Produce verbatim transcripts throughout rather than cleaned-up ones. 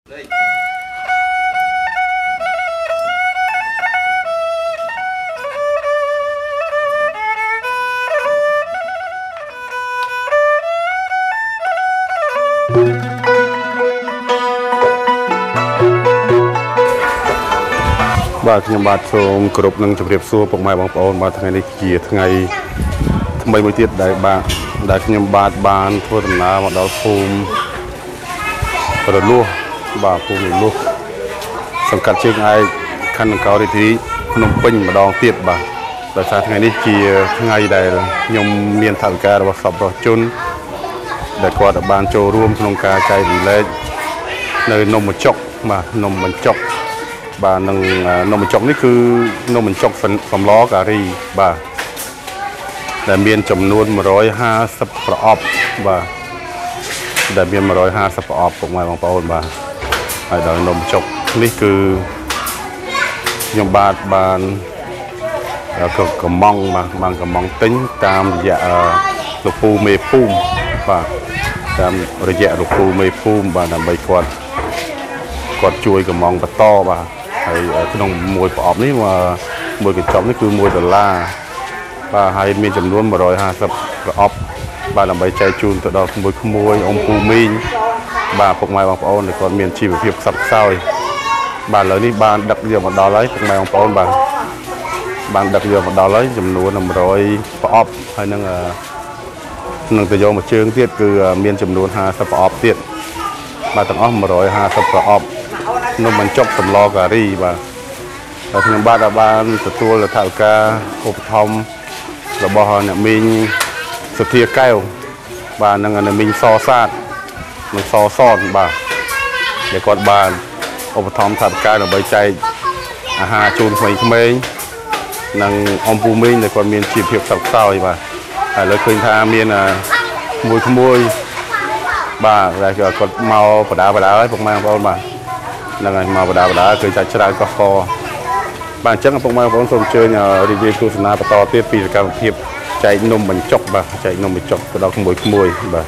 បាទខ្ញុំបាទសូមគោរពនឹងជម្រាបសួរពុកម៉ែបងប្អូនបាទថ្ងៃនេះជាថ្ងៃថ្មីមួយទៀតដែលបាទដែលខ្ញុំបាទបានធ្វើដំណើរមកដល់ភូមិរលួសបាទភូមិរលួសសង្កាត់ជើងឯកខណ្ឌនគររាជធានីភ្នំពេញម្ដងទៀតបាទដោយសារថ្ងៃនេះជាថ្ងៃដែលខ្ញុំមានថវិការបស់សប្បុរសជនដែលគាត់បានចូលរួមក្នុងការចែករំលែកនៅនំបញ្ចុកបាទនំបញ្ចុកបាទនឹងនំបញ្ចុកនេះគឺនំបញ្ចុកសម្លការីបាទដែលមានចំនួនmột trăm hai mươiប្រអប់បាទដែលមានmột trăm hai mươiប្រអប់ពុកម៉ែបងប្អូនបាទហើយដល់នំបញ្ចុកនេះគឺខ្ញុំបាទបានក៏កំងបាទបានកំងទិញតាមរយៈលោកពូមេភូមិបាទតាមរយៈលោកពូមេភូមិបាទដើម្បីគាត់គាត់ជួយកំងបន្តបាទហើយក្នុងមួយប្រអប់នេះមួយកញ្ចប់នេះគឺមួយដុល្លារបាទហើយមានចំនួនmột trăm hai mươiប្រអប់បាទដើម្បីចែកជូនទៅដល់ក្មួយក្មួយអ៊ំពូមីងបាទពុកម៉ែបងប្អូនដែលគាត់មានជីវភាពខ្សត់ខ្សោយបាទឥឡូវនេះបានដឹកយកមកដល់ហើយពុកម៉ែបងប្អូនបាទបានដឹកយកមកដល់ហើយចំនួនmột trămប្រអប់ហើយនឹងនឹងទៅយកមកជើងទៀតគឺមានចំនួនห้าสิบប្រអប់ទៀតបាទទាំងអស់một trăm hai mươiប្រអប់នំបញ្ចុកសម្លការីបាទហើយខ្ញុំបាទបានទទួលថវិកាឧបត្ថម្ភរបស់អ្នកមីងសុធាកែវបាទនិងអ្នកមីងសសាទនិងសសនបាទដែលគាត់បានឧបត្ថម្ភថវិកាដើម្បីចែកអាហារជូនក្មេងៗនិងអ៊ំពូមីងដែលគាត់មានជីវភាពខ្សត់ខ្សោយបាទហើយលើឃើញថាមានមួយក្មួយបាទដែលគាត់មកបដាបដាហើយពុកម៉ែបងប្អូនបាទហ្នឹងហើយមកបដាបដាគឺចាច់ច្រើនកោះកបាទអញ្ចឹងពុកម៉ែបងប្អូនសូមអញ្ជើញរីករាយទស្សនាបន្តទៀតពីសកម្មភាពចែកនំបញ្ចុកបាទចែកនំបញ្ចុកទៅដល់ក្មួយក្មួយបាទ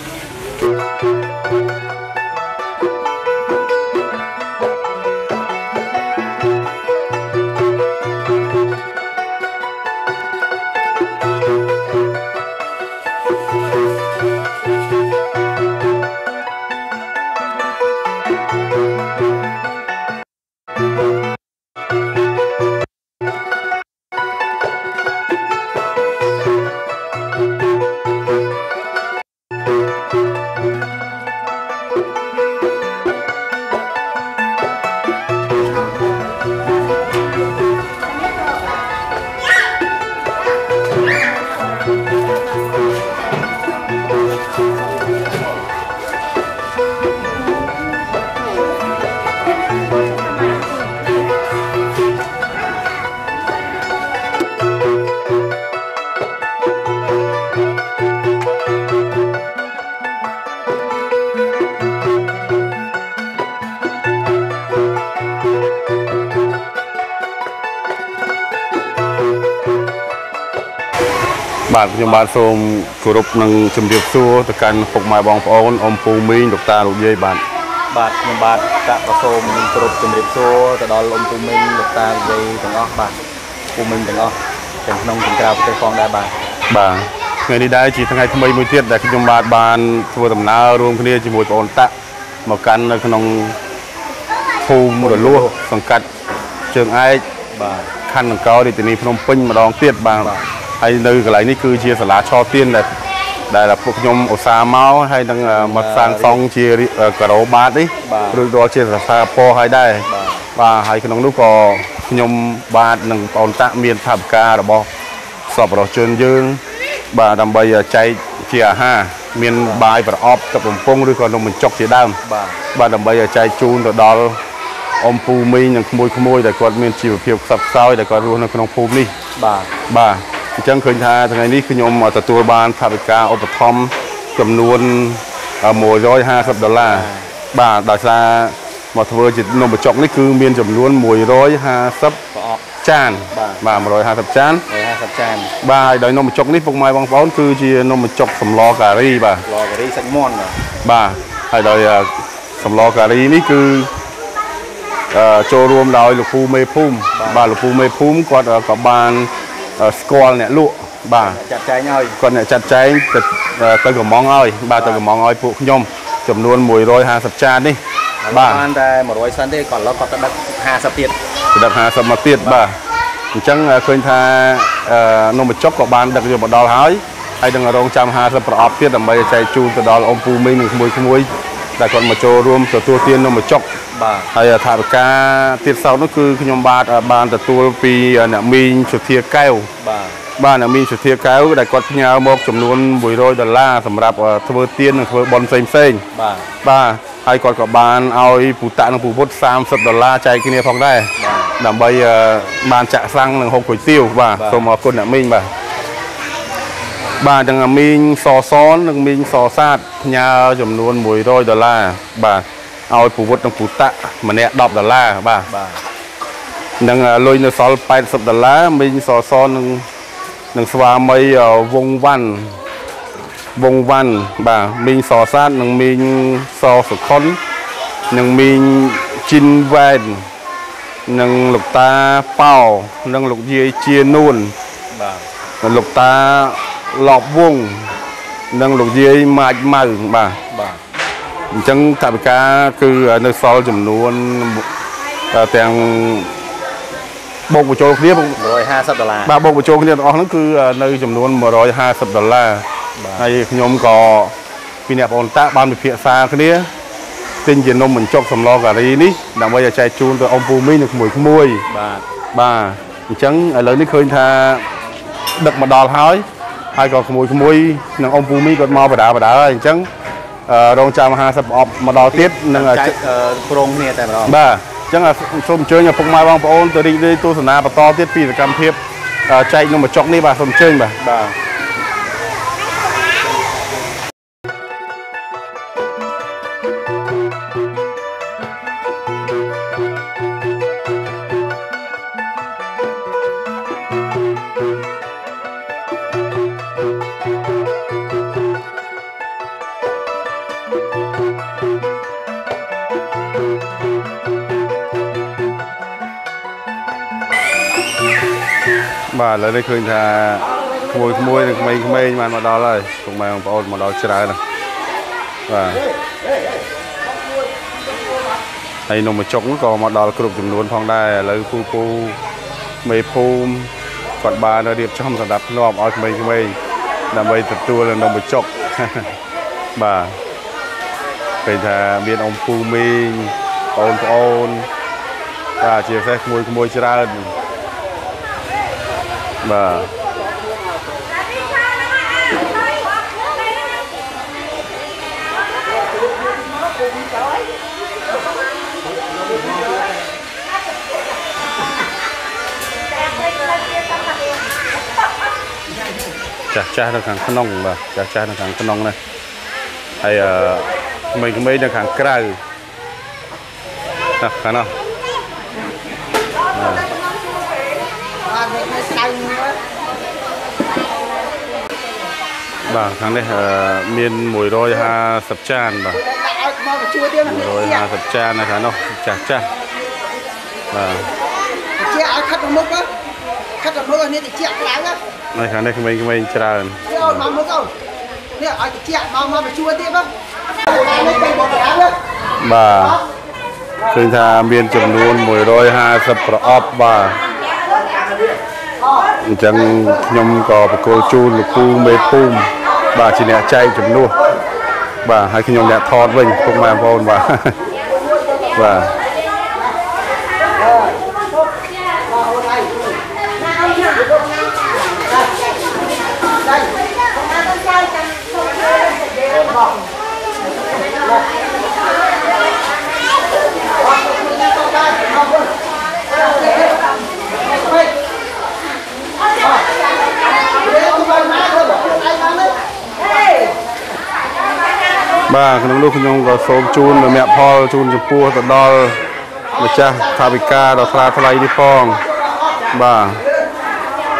បាទខ្ញុំបាទសូមគោរពនឹងជម្រាបសួរទៅកាន់ពុកម៉ែបងប្អូនអ៊ំពូមីងលោកតាលោកយាយបាទបាទខ្ញុំបាទកាក់ក៏សូមគោរពជម្រាបសួរទៅដល់អ៊ំពូមីងលោកតាលោកយាយទាំងអស់បាទពូមីងទាំងអស់ទាំងក្នុងទាំងក្រៅប្រទេសផងដែរបាទបាទថ្ងៃនេះដែរជាថ្ងៃថ្មីមួយទៀតដែលខ្ញុំបាទបានធ្វើដំណើររួមគ្នាជាមួយបងប្អូនតាក់មកកាន់នៅក្នុងភូមិរលួសសង្កាត់ជើងឯកបាទខណ្ឌនគររាជធានីភ្នំពេញម្ដងទៀតបាទហើយនៅកន្លែងនេះគឺជាសាលាឆោទៀនដែលដែលពួកខ្ញុំឧស្សាហ៍មកហើយនឹងមកសាងសង់ជាការ៉ូបាតនេះឬក៏ជាសាសាពណ៌ហើយដែរបាទហើយក្នុងនោះក៏ខ្ញុំបាទនិងបងប្អូនតាក់មានថវិការបស់សប្បុរសជនយើងបាទដើម្បីចែកជាអាហារមានបាយប្រអប់ទឹកបំពង់ឬក៏នំបញ្ចុកជាដើមបាទដើម្បីចែកជូនទៅដល់អ៊ំពូមីងនិងក្មួយក្មួយដែលគាត់មានជីវភាពខ្សត់ខ្សោយដែលគាត់រស់នៅក្នុងភូមិនេះបាទបាទអញ្ចឹងឃើញថាថ្ងៃនេះខ្ញុំទទួលបានថវិកាឧបត្ថម្ភចំនួនmột trăm hai mươiដុល្លារបាទដោយសារមកធ្វើជានំបញ្ចុកនេះគឺមានចំនួនmột trăm hai mươiប្រអប់ចានបាទmột trăm hai mươiចានmột trăm hai mươiចានបាទហើយដោយនំបញ្ចុកនេះពុកម៉ែបងប្អូនគឺជានំបញ្ចុកសម្លការីបាទសម្លការីសាច់មាន់បាទហើយដោយសម្លការីនេះគឺចូលរួមដោយលោកពូមេភូមិបាទលោកពូមេភូមិគាត់ក៏បានស្គាល់អ្នកលក់បាទចាត់ចែងឲ្យគាត់អ្នកចាត់ចែងទៅទៅកំងឲ្យបាទទៅកំងឲ្យពួកខ្ញុំចំនួនមួយរយហាសិបចាននេះបាទបានតែមួយរយសិនទេគាត់ឡុតគាត់ទៅដឹកហាសិបទៀតទៅដឹកហាសិបមកទៀតបាទអញ្ចឹងឃើញថានំបញ្ចុកក៏បានដឹកយកមកដល់ហើយហើយនឹងរងចាំហាសិបប្រអប់ទៀតដើម្បីចែកជូនទៅដល់អ៊ំពូមីងនិងក្មួយក្មួយដែលគាត់មកចូលរួមទទួលទាននំបញ្ចុកបាទហើយថាវិការទៀតសោតនោះគឺខ្ញុំបាទបានទទួលពីអ្នកមីងសុធាកែវបាទបាទអ្នកមីងសុធាកែវដែលគាត់ផ្ញើមកចំនួនមួយរយដុល្លារសម្រាប់ធ្វើទាននិងធ្វើបុណ្យផ្សេងផ្សេងបាទបាទហើយគាត់ក៏បានឲ្យពូតាក់និងពូពុតសាមសិបដុល្លារចែកគ្នាផងដែរដើម្បីបានចាក់សាំងនិងហូបគុយទាវបាទសូមអរគុណអ្នកមីងបាទបាទទាំងមីងសសននិងមីងសសាតផ្ញើចំនួនមួយរយដុល្លារបាទឲ្យពូវុតនិងពូតាក់ម្នាក់ដប់ដុល្លារបាទបាទនឹងលុយនៅសល់ប៉ែតសិបដុល្លារមីងសសននិងនឹងស្វាមីវងវ៉ាន់វងវ៉ាន់បាទមីងសសាតនិងមីងសសុខុននិងមីងជីនវ៉ែននិងលោកតាប៉ោនិងលោកយាយជានួនបាទលោកតាឡប់វងនិងលោកយាយម៉ាច់ម៉ៅបាទបាទអញ្ចឹងថវិកាគឺនៅសល់ចំនួនទាំងបូកបញ្ចូលគ្នាមួយរយហាសិបដុល្លារបាទបូកបញ្ចូលគ្នាទាំងអស់ហ្នឹងគឺនៅចំនួនមួយរយហាសិបដុល្លារហើយខ្ញុំក៏ពីអ្នកបងតាបានពិភាក្សាគ្នាទិញជានំបញ្ចុកសម្លការីនេះដើម្បីឲ្យចែកជូនទៅអ៊ំពូមីងនិងក្មួយក្មួយបាទបាទអញ្ចឹងឥឡូវនេះឃើញថាដឹកមកដល់ហើយហើយក៏ក្មួយក្មួយនិងអ៊ំពូមីងគាត់មកបដាបដាហើយអញ្ចឹងរងចាំហាសិបប្រអប់មកដល់ទៀតនឹងព្រមគ្នាតែម្ដងបាទអញ្ចឹងសូមអញ្ជើញឪពុកម៉ែបងប្អូនទៅរីករាយទស្សនាបន្តទៀតពីសកម្មភាពចែកនំបញ្ចុកនេះបាទសូមអញ្ជើញបាទបាទបាទឥឡូវនេះឃើញថាក្មួយក្មួយនិងក្មេងក្មេងបានមកដល់ហើយពុកម៉ែបងប្អូនមកដល់ច្រើនណាស់បាទហើយនំបញ្ចុកក៏មកដល់គ្រប់ចំនួនផងដែរឥឡូវពូពូមេភូមិគាត់បានរៀបចំសម្រាប់ធ្លាប់ឲ្យក្មេងក្មេងដើម្បីទទួលនំបញ្ចុកបាទឃើញថាមានអ៊ំពូមីងបងប្អូនបាទជាពិសេសក្មួយក្មួយច្រើនបាទចាស់ចាស់នៅខាងក្នុងបាទចាស់ចាស់នៅខាងក្នុងនេះហើយអឺក្មេងៗនៅខាងក្រៅណាខាងនោះបាទខាងនេះមានមួយរយហាសិបចានបាទមួយរយហាសិបចាននៅខាងនោះចាស់ចាស់បាទជាឲ្យខាត់ទៅមុខខាត់ទៅមុខនេះតិចខ្លាំងណាស់ខាងនេះក្មេងៗច្រើនយកមកមុខអូនេះឲ្យតិចមកមកបញ្ជួទៀតបាទបាទឃើញថាមានចំនួនមួយរយហាសិបប្រអប់បាទអញ្ចឹងខ្ញុំក៏បកគោជូនលោកពូមេភូមិបាទជាអ្នកចែកចំនួនបាទហើយខ្ញុំអ្នកថតវិញពុកម៉ែបងប្អូនបាទបាទបាទក្នុងនោះខ្ញុំក៏សូមជូនមគ្គផលជូនចំពោះទៅដល់ម្ចាស់ថាវិការដ៏ថ្លាថ្លៃនេះផងបាទ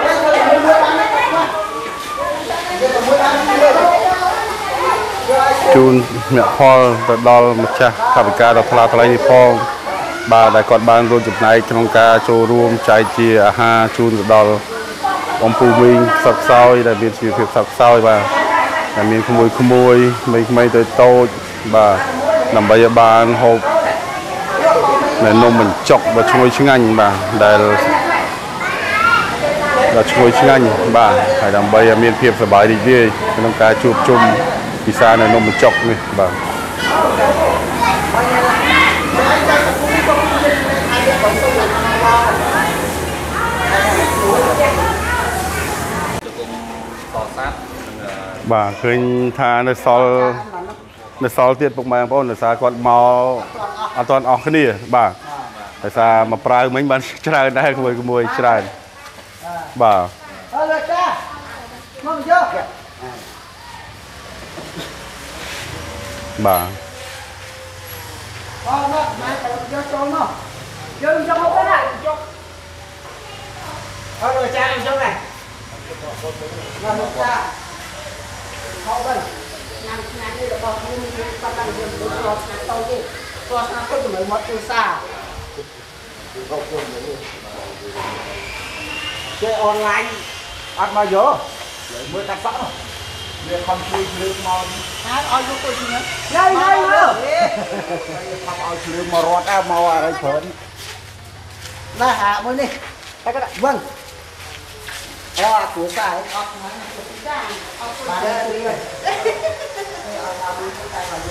ជจูนเมียพอตดอลมาจ้าข้าพเจ้าเราพลาทลายพองบาได้กอดบานรวมจุดไหนขนมกาโชว์รวมใจเจียอาหารจูนตดอลอมปูวิงสักเศร้าได้เบียดชีวิตสักเศร้าบาแต่มีขโมยขโมยไม่ไม่โตโตบานำใบบานหกในนมมันจกบาช่วยช่างบาได้เราช่วยช่างบาให้นำใบมีเพียบสบายดีดีขนมกาจูบจุ่มพิซซ่าในนมมันจกนี่บาบ่าเคยทานในซอลในซอลเตี้ยปกมาเพราะในซากอดเมาอันตอนออกขึ้นนี่บ่าแต่ซามาปลายเหมือนมันชราได้ขโมยขโมยชราบ่าบ่าเขาเป็นงานงานนี่เราบอกเขามีกำลังเรียนรู้ตัวงานโตนี่ตัวสนับสนุนหมดตัวซ่าเจอออนไลน์อัดมาเยอะเลยมือตัดซ้ำเรียนคอมพิวเตอร์มอนฮะเอาลูกตัวจริงนะยัยยัยเลยทำเอาเรื่องมารอดเอามาอะไรเผินน่าหามือนี่ไปก็ได้เบิ้งอ๋อตัวซ่าออกมามาเดินเลยเอาตามมือใส่มา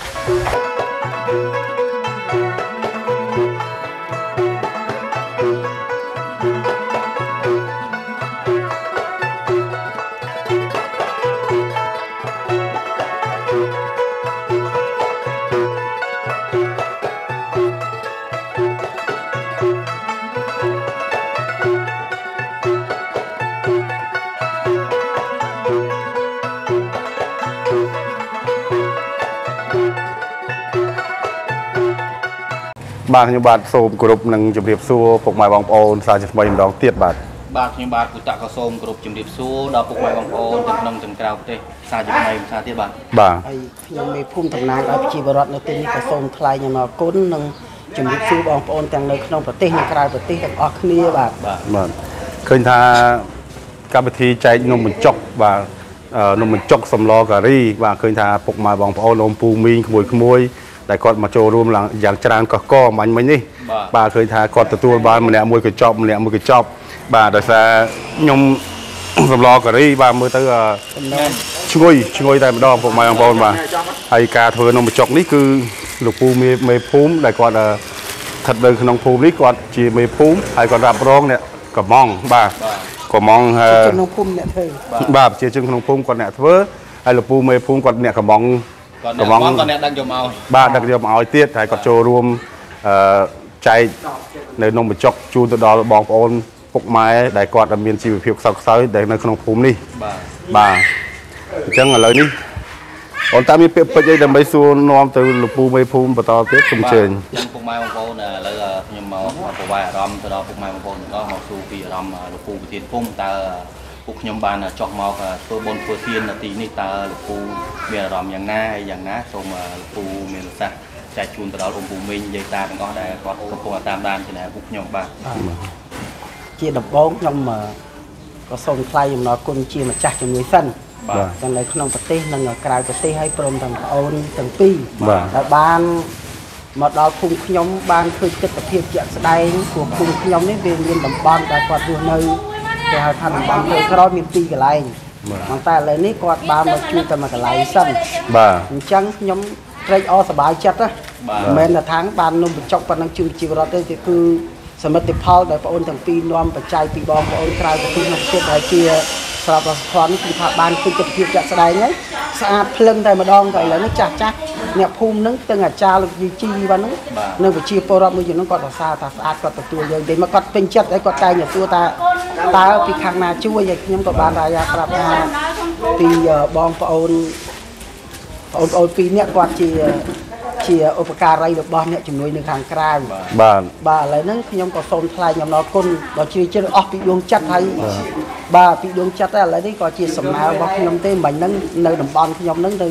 บางขยมบาทโสมกรุบหนึ่งจุดเรียบซัวปกไม้บางโอนสาจะสมัยดองเตียบบาทบาทขยมบาทกุตะกระโสมกรุบจุดเรียบซัวดาวปกไม้บางโอนตึงนงตึงกราวเตสาจะสมัยสาเตียบบาทบางไอ้ยังมีพุ่มตำนานเอาชีวรัตน์ในตีนี้กระโสมคลายยังมาก้นหนึ่งจุดเรียบซัวบางโอนแต่งในขนมปฏิในกราวปฏิแต่ออกนี้บาทบาทเคยทาการปฏิใจนมมันจกบานมมันจกสำล้อการีบางเคยทาปกไม้บางโอนลมปูมีขโมยขโมยแต่กอดมาโจรวมหลังอย่างจานก็ก็มันไม่นี่บาเคยทากอดตัวบ้านมันเนี่ยมวยกระจอบมันเนี่ยมวยกระจอบบาแต่ซายมสำล้อกระไรบาเมื่อตั้งช่วยช่วยแต่มาดองผมมาบอลมาไอ้กาเธอนมจกนี่คือลูกปูมีไม่พุ่มแต่กอดถัดเดินขนมภูมินี่กอดจีไม่พุ่มไอ้กอดรับร้องเนี่ยก็มองบาก็มองขนมภูมิเนี่ยเธอบาเจียจึงขนมภูมิกอดเนี่ยเธอไอ้ลูกปูไม่พุ่มกอดเนี่ยก็มองก็มองตอนนี้ดังยมเอาบ้านดังยมเอาเตี้ยถ่ายกับโจรวมใจในนมจกจูตัวดอลบองโอนปกไม้ได้กอดมีนชีวิตเพียงสักไซได้ในขนมภูมินี่บ้าจังอะไรนี่ตอนตามีเปียกไปใจดำใบซูนอมตัวลูกปูใบภูมิปตอเตี้ยคุ้มเชิญจังปกไม้บางโอนน่ะแล้วยมเอาปกไม้รำตัวดอปกไม้บางโอนก็มาสู่ปีรำลูกปูไปเทียนพุ่มตาพวกยมบานจอกมอกตัวบนตัวเทียนตีนี่ตาลูกปูเมียรำอย่างน่าอย่างน่าส่งลูกปูเมียสักใจจูนตลอดองค์ปูมินยัยตาเป็นก็ได้ก็กระโปรงตามด้านที่ไหนพวกยมบานเจียดับบ้องยมก็ส่งใครยมนอกุนเจียมาจักจำนวนสั้นจังเลยขนมปฏินั่งกลายปฏิให้ปรมต่างโอนต่างปีแต่บ้านมาดาวพุ่งขยมบ้านคือจะตะเพียบเจียแสดงขวบพุ่งขยมนี่เรียนเรียนดับบ้านแต่กอดดูในแต่ทำบางทีก็ร้อยมีปีกันไรบางแต่เลยนี่กอดบานมาชูกันมากันไรสั้นจังยมใจอ้อสบายจัดนะเมื่อทางบานนุ่มจกปนังจูจีวรได้คือสมัติพอลได้ปอนทั้งปีนอมปัจจัยปีบอมปอนกลายเป็นที่นักเทศได้เชียสำหรับละครคือผ่าบานคือจะเพียบจะแสดงไงสะอาดเพลิงได้มาดองได้แล้วนึกจักจักเนี่ยภูมินึกตั้งแต่จ้าลูกยีจีวันนึกนึกไปเชียร์โปรมืออยู่นั่งกอดซาตาสะอาดกอดตัวเยอะเดี๋ยวมากอดเป็นจัดได้กอดใจเนี่ยตัวตาตาปีข้างหน้าช่วยอย่างนี้กอดบานรายาครับนะปีบอมปอนปอนปอนปีเนี่ยกอดเชียเชียอุปการอะไรแบบบอลเนี่ยจำนวนหนึ่งทางกลางบ้านบ้านอะไรนั้นขยมก็โซนทลายยำนอคนเราเชียเชื่อออกปีดวงจัดไทยบ้าปีดวงจัดอะไรนี่ก็เชียสมัยบอกขยมเต้เหมือนนั้นในดับบอลขยมนั้นเลย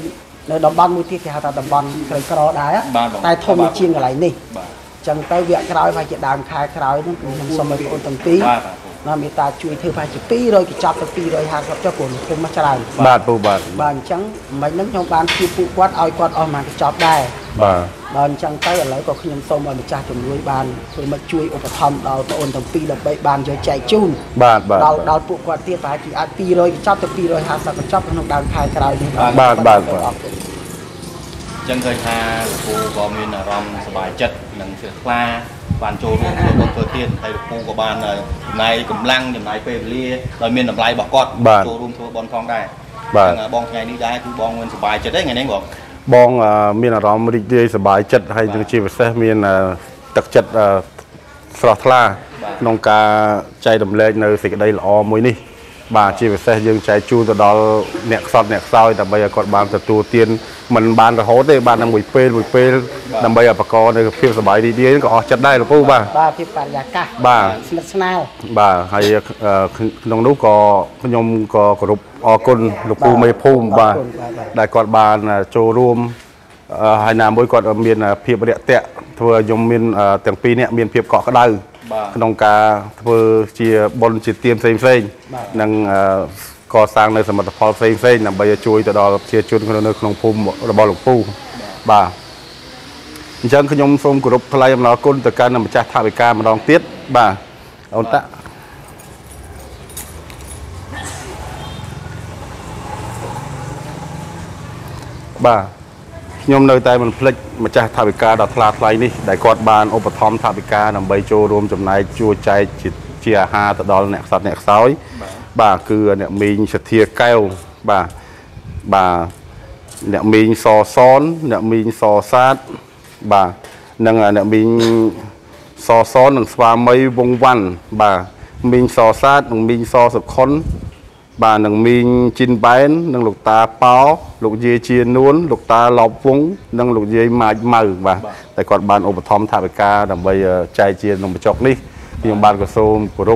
នៅតំបន់មួយទៀតគេហៅថាតំបន់ក្រីក្រដែរតែធំជាងកន្លែងនេះចឹងទៅវគ្គក្រោយហើយជាដើមខែក្រោយហ្នឹងគឺខ្ញុំសូមឲ្យបងទាំងពីរណាមេតាជួយធ្វើប្រហែលជាពីររយកញ្ចប់ទៅពីររយហាសិបចុះព្រោះខ្ញុំមកច្រើនបាទពូបាទបាទអញ្ចឹងមិនហ្នឹងខ្ញុំបានជួយពួកគាត់ឲ្យគាត់អស់មកកញ្ចប់ដែរបាទបាទអញ្ចឹងទៅឥឡូវក៏ខ្ញុំសូមឲ្យម្ចាស់ជំនួយបានធ្វើមកជួយឧបត្ថម្ភដល់បងទាំងពីរដើម្បីបានយកចែកជូនបាទបាទដល់ដល់ពួកគាត់ទៀតប្រហែលជាអាចពីររយកញ្ចប់ទៅពីររយហាសិបកញ្ចប់ក្នុងដើមខែក្រោយនេះបាទបាទចឹងឃើញថាលោកពូក៏មានអារម្មណ៍សប្បាយចិត្តនិងជ្រះថ្លាបានចូលរួមធ្វើបុណ្យធ្វើទានហើយលោកពូក៏បានចំណាយកម្លាំងចំណាយពេលវេលាដោយមានតម្លៃរបស់គាត់ចូលរួមធ្វើបុណ្យផងដែរបាទបងថ្ងៃនេះដែរគឺបងមានសប្បាយចិត្តទេថ្ងៃនេះបងបងមានអារម្មណ៍រីករាយសប្បាយចិត្តហើយនឹងជាពិសេសមានទឹកចិត្តស្រស់ថ្លាក្នុងការចែករំលែកនៅសេចក្តីល្អមួយនេះបាទជាពិសេសយើងចែកជូនទៅដល់អ្នកខ្សត់អ្នកខ្សោយដើម្បីឲ្យគាត់បានទទួលទានមិនបានរហូតទេបានតែមួយពេលមួយពេលដើម្បីឲ្យបកកនៅភាពសប្បាយរីករាយក៏អស់ចិត្តដែរលោកពូបាទបាទភាពបរិយាកាសបាទស្និទ្ធស្នាលបាទហើយក្នុងនោះក៏ខ្ញុំក៏គោរពអរគុណលោកពូមេភូមិបាទដែលគាត់បានចូលរួមហើយណាមួយគាត់មានភាពរាក់ទាក់ធ្វើឲ្យខ្ញុំមានទាំងពីរនាក់មានភាពកក់ក្ដៅក្នុងការធ្វើជាបុណ្យជាទានផ្សេងផ្សេងនិងកសាងនៅសមិទ្ធផលផ្សេងផ្សេងដើម្បីជួយទៅដល់ប្រជាជននៅក្នុងភូមិរបស់លោកពូបាទអញ្ចឹងខ្ញុំសូមគោរពថ្លែងអំណរគុណទៅកាន់ម្ចាស់ថវិកាម្ដងទៀតបាទអូនតាបាទខ្ញុំនៅតែមិនភ្លេចម្ចាស់ថវិកាដ៏ថ្លាថ្លៃនេះដែលគាត់បានឧបត្ថម្ភថវិកាដើម្បីចូលរួមចំណែកជួយចែកជាអាហារទៅដល់អ្នកខ្សត់អ្នកខ្សោយបាទគឺអ្នកមីងសធាកែវបាទបាទអ្នកមីងសសនអ្នកមីងសសាទបាទនិងអ្នកមីងសសននិងស្វាមីវងវ៉ាន់បាទមីងសសាទនិងមីងសសុខុនបាទនឹងមីងជីនបែននិងលោកតាប៉ោលោកយាយជានួនលោកតាឡប់វងនិងលោកយាយម៉ាច់ម៉ៅបាទតែគាត់បានឧបត្ថម្ភថវិកាដើម្បីចែកជានំបញ្ចុកនេះខ្ញុំបានក៏សូមគោរព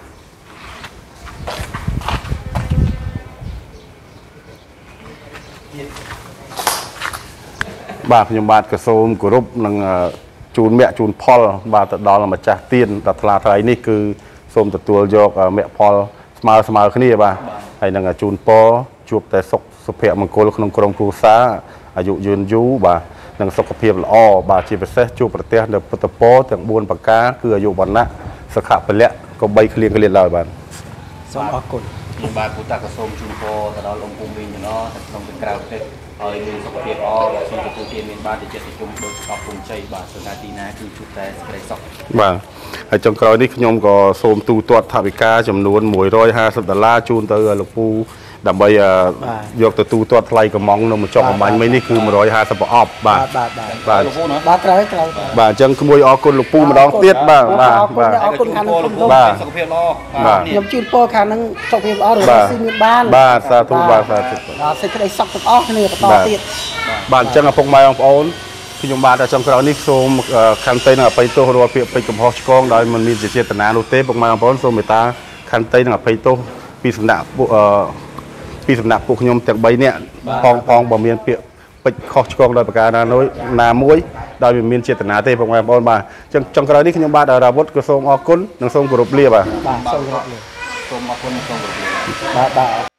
បាទខ្ញុំបាទក៏សូមគោរពនឹងជូនមគ្គជូនផលបាទទៅដល់ម្ចាស់ទានដល់ថ្លាថ្លៃនេះគឺសូមទទួលយកមគ្គផលស្មើស្មើគ្នាបាទហើយនឹងជូនពរជួបតែសុខសុភមង្គលក្នុងក្រុមគ្រួសារអាយុយឺនយូរបាទនិងសុខភាពល្អបាទជាពិសេសជួបប្រទះនៅពុទ្ធពរទាំងបួនប្រការគឺអាយុវណ្ណៈសុខៈពលៈក៏បីគ្លៀងគ្លៀនឡើយបាទសូមអរគុណខ្ញុំបាទពុទ្ធក៏សូមជូនពរទៅដល់អង្គភូមិវិញចំណោះក្នុងក្រៅប្រទេសហើយមានសុខភាពល្អសុខភាពទានមានបានចិត្តជុំដូចស្អប់គុំជ័យបាទសង្ឃាទីណាគឺជួបតែសេចក្តីសុខបាទហើយចុងក្រោយនេះខ្ញុំក៏សូមទូទាត់ថវិកាចំនួនមួយរយហាសិបដុល្លារជូនទៅលោកពូដើម្បីយកទៅទូទាត់ថ្លៃកំងនៅម្ចុកអំបញ្ញមិញនេះគឺមួយរយហាសិបប្រអប់បាទបាទបាទលោកពូណាបាទត្រូវត្រូវបាទអញ្ចឹងក្មួយអរគុណលោកពូម្ដងទៀតបាទបាទបាទអរគុណខាងនោះបាទសុខភាពល្អខ្ញុំជូនពរខាងហ្នឹងសុខភាពល្អរស់ស៊ីមានបានបាទសាធុបាទសាធុបាទសេចក្តីសុខទាំងអស់គ្នាបន្តទៀតបាទអញ្ចឹងឪពុកម៉ែបងប្អូនខ្ញុំបាទចុងក្រោយនេះសូមខន្តីនិងអភ័យទោសរាល់ពាក្យពេចន៍កំហុសឆ្គងដោយមិនមានចេតនានោះទេពុកម៉ែបងប្អូនសូមមេត្តាខន្តីនិងអភ័យទោសពីសំណាក់ពួកពីសំណាក់ពួកខ្ញុំទាំងបីនាក់ផងផងបើមានពាក្យពេចន៍ខុសឆ្គងដោយប្រការណាមួយណាមួយដោយមិនមានចេតនាទេពុកម៉ែបងប្អូនបាទអញ្ចឹងចុងក្រោយនេះខ្ញុំបាទរាវុធក៏សូមអរគុណនិងសូមគោរពលាបាទបាទសូមគោរពលាសូមអរគុណសូមគោរពលាបាទបាទ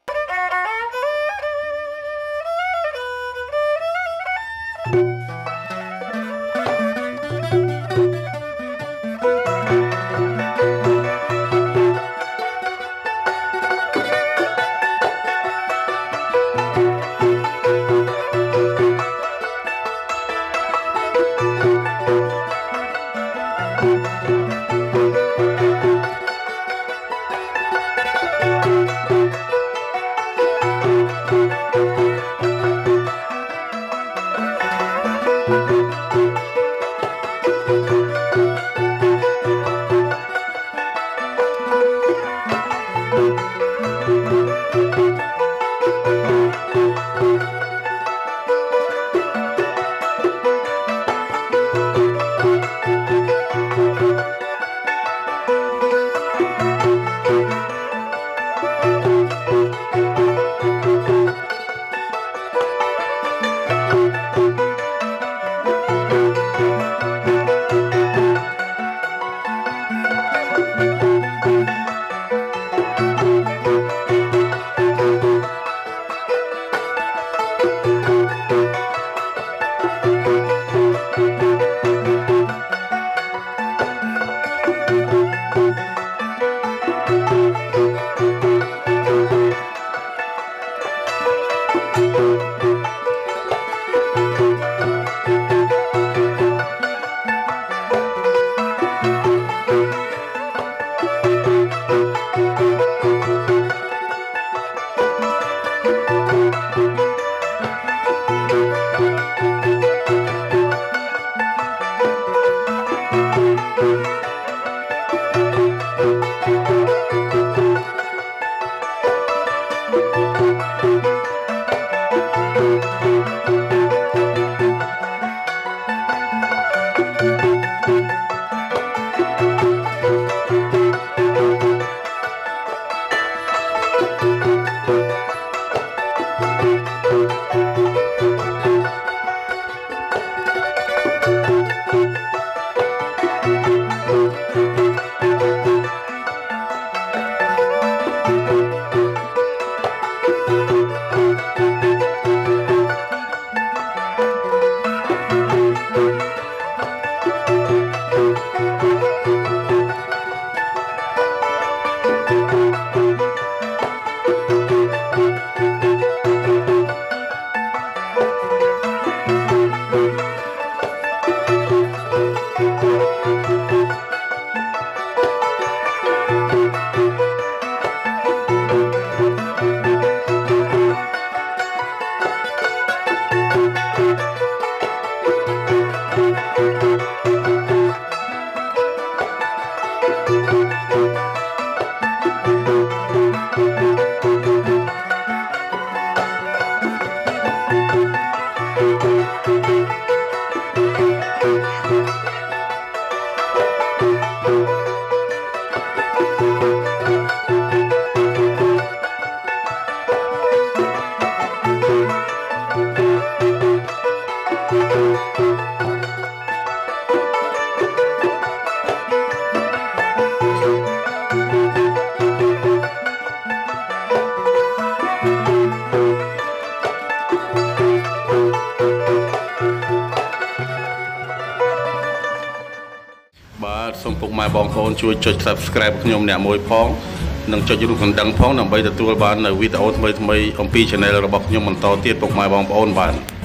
សូមពុកម៉ែបងប្អូនជួយចុច Subscribe ខ្ញុំអ្នកមួយផងនិងចុចរូបកណ្ដឹងផងដើម្បីទទួលបាននៅវីដេអូថ្មីៗអំពី Channel របស់ខ្ញុំបន្តទៀតពុកម៉ែបងប្អូនបាទ